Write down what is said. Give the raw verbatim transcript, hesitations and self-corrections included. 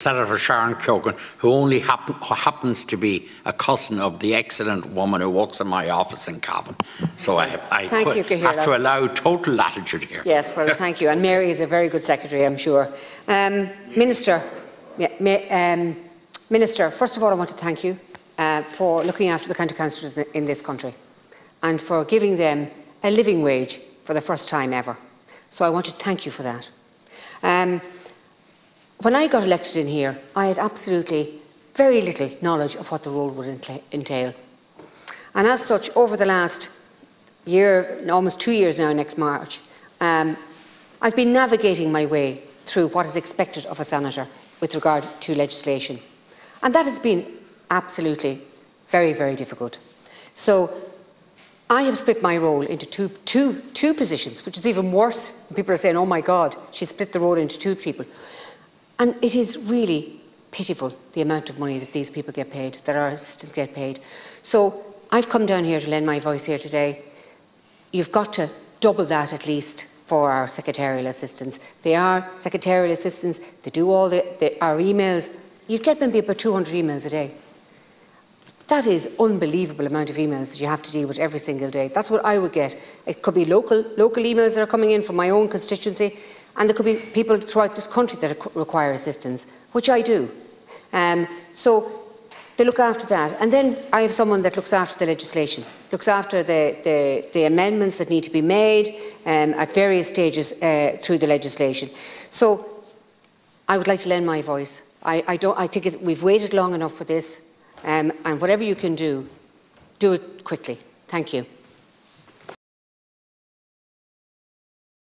Senator Sharon Keogan, who only happen, who happens to be a cousin of the excellent woman who works in my office in Cavan. So I, I thank could, you, have to allow total latitude here. Yes, well, thank you. And Mary is a very good secretary, I'm sure. Um, Minister, yeah, um, Minister, first of all, I want to thank you uh, for looking after the county councillors in this country and for giving them a living wage for the first time ever. So I want to thank you for that. Um, When I got elected in here, I had absolutely very little knowledge of what the role would entail. And as such, over the last year, almost two years now next March, um, I've been navigating my way through what is expected of a senator with regard to legislation. And that has been absolutely very, very difficult. So I have split my role into two, two, two positions, which is even worse. People are saying, oh my God, she split the role into two people. And it is really pitiful, the amount of money that these people get paid, that our assistants get paid. So I've come down here to lend my voice here today. You've got to double that at least for our secretarial assistants. They are secretarial assistants. They do all the, the, our emails. You get maybe about two hundred emails a day. That is an unbelievable amount of emails that you have to deal with every single day. That's what I would get. It could be local, local emails that are coming in from my own constituency. And there could be people throughout this country that require assistance, which I do. Um, so they look after that. And then I have someone that looks after the legislation, looks after the, the, the amendments that need to be made um, at various stages uh, through the legislation. So I would like to lend my voice. I, I, don't, I think it's, we've waited long enough for this, um, and whatever you can do, do it quickly. Thank you.